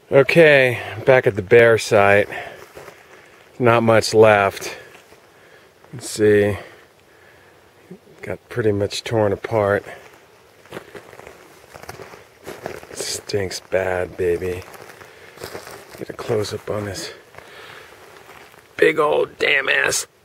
Okay, back at the bear site. Not much left. Let's see. Got pretty much torn apart. Stinks bad, baby. Get a close up on this big old damn ass